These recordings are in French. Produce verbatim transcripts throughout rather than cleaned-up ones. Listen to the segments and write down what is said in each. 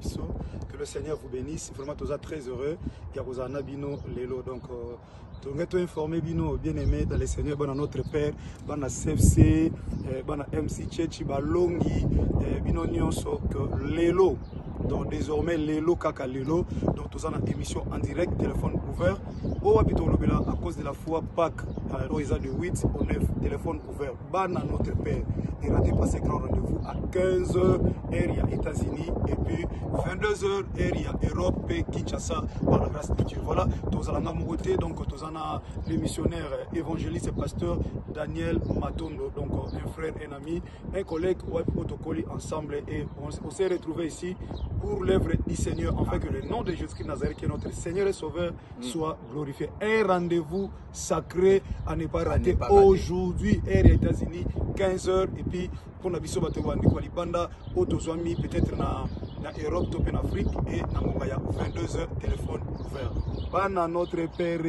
Que le Seigneur vous bénisse. Vraiment, tous très heureux. Il y a Nabino Lelo. Donc, tout le monde informé, Bino, bien aimé dans le Seigneur, bon, notre Père, bon, à C F C, bon, à M C Tchéchi, Balongi, Bino Nyonso, que Lelo. Donc désormais Lelo Kaka Lelo, donc tous en émission en direct, téléphone ouvert. Au habito lobela à cause de la foi Pâques, alors ils ont de huit au neuf, téléphone ouvert. Bana notre Père, et raté passer grand rendez-vous à quinze heures area États-Unis et puis vingt-deux heures area Europe et Kinshasa par la grâce de Dieu. Voilà, tous en côté, donc tous en le missionnaire évangéliste et pasteur Daniel Matondo, donc un frère, un ami, un collègue, on protocole ensemble et on, on s'est retrouvé ici pour l'œuvre du Seigneur, afin que le nom de Jésus-Christ Nazareth, qui est notre Seigneur et Sauveur, mm. soit glorifié. Un rendez-vous sacré à ne pas rater aujourd'hui, air États-Unis, quinze heures, et puis pour la biso bateau Nicolas Banda, Autozoami, peut-être na na Europe, top en Afrique, et na Mongaya, vingt-deux heures, téléphone ouvert. Bana notre Père,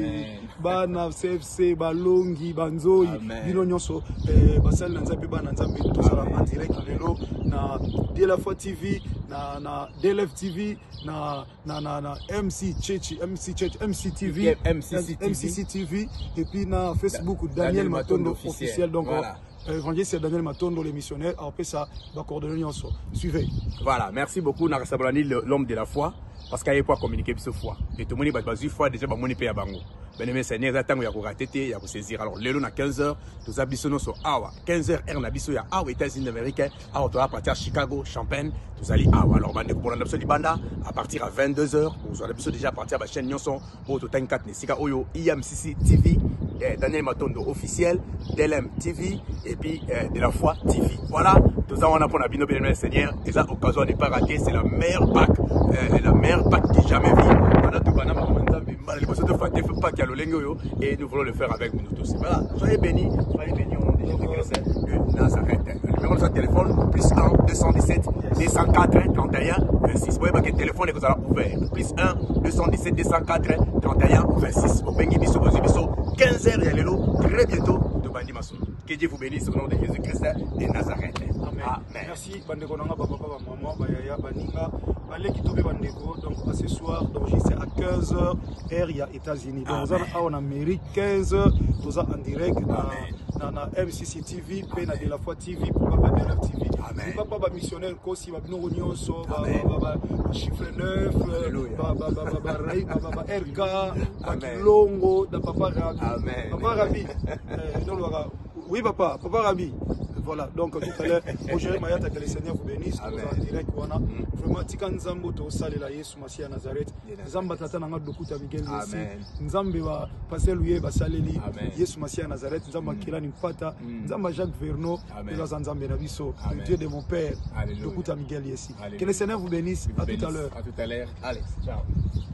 Bana C F C, Balongi, Banzoi, Bino Nyonso, Basal Nanzabi, Bananzabi, tout ça en direct, Lelo, na De La Foi T V, na na D L F T V, na na na na M C Tchéchi, M C Tchéchi, M C T V, M C C T V, et puis na Facebook da, Daniel, Daniel Matondo, Matondo officiel. officiel. Donc voilà. Évangile, c'est Daniel Matondo, les missionnaires. Après ça, va coordonner ensemble. Suivez. Voilà, merci beaucoup, Narasabolani, l'homme de la foi. Parce qu'il n'y a pas communiquer ce foi. Et tout le monde a foi déjà, il y a un bango. Ben aimé Seigneur, il y a un raté, il y a un saisir. Alors, le long à quinze heures, tous les bisous sont awa. quinze heures, er na bisou ya awa États-Unis d'Amérique. Awa, tu vas partir à Chicago, Champagne, tous allez awa. Alors, bande pour l'année de banda, à partir à vingt-deux heures, vous allez déjà partir à la chaîne Nyonson, au total quatre, Nesika Oyo, I M C C T V, Daniel Matondo officiel, D L M T V, et puis De La Foi T V. Voilà, tout ça, on a pour la bino bien Seigneur. Et ça, occasion n'est pas ratée, c'est la meilleure Pâques, euh, la meilleure Pâques que j'ai jamais vue. On a tout banana, et nous voulons le faire avec nous tous. Voilà, soyez bénis, soyez bénis au nom de Jésus-Christ de Nazareth. Le numéro de son téléphone, plus un, deux cent dix-sept, deux cent quatre, trente et un, vingt-six. Vous voyez que le téléphone est ouvert. Plus un, deux cent dix-sept, deux cent quatre, trente et un, vingt-six. Au Bengi Bisso, Bisso, quinze heures, il y a l'élo, très bientôt, de Bandi Masso. Que Dieu vous bénisse au nom de Jésus-Christ de Nazareth. Amen. Amen. Merci, Bandeko Nanga, papa, maman, Bayaya, Baninga, Baleki Tobe Bandeko. Donc, à ce soir, c'est à quinze heures, air, il y a États-Unis. Donc, nous sommes en Amérique, quinze heures, nous sommes en direct dans la M C C T V, puis dans De La Foi T V, pour Papa D L F T V. Amen. Papa, papa, missionnaire, Kosi, Babino Nyonso, chiffre neuf, Raï, Erga, Longo, Papa Rabi. Amen. Papa Rabi. Oui, papa, papa Rabi. Voilà, donc tout à l'heure, aujourd'hui, Mayata, que le Seigneur vous bénisse. Nous sommes en direct. Vraiment, Tika Nzambo, to sale la Yesu Masia Nazareth. Nzamba Tata Nanga Dokuta Miguel Messi. Nzambe va passer lui, va saleli. Yesu Masia Nazareth. Nzamba Kilani Mpata. Nzamba Jacques Verno. Nous sommes Nzambe Nabiso. Le Dieu de mon Père. Dokuta Miguel Messi. Que le Seigneur vous bénisse. À tout à l'heure. À tout à l'heure. Allez, ciao.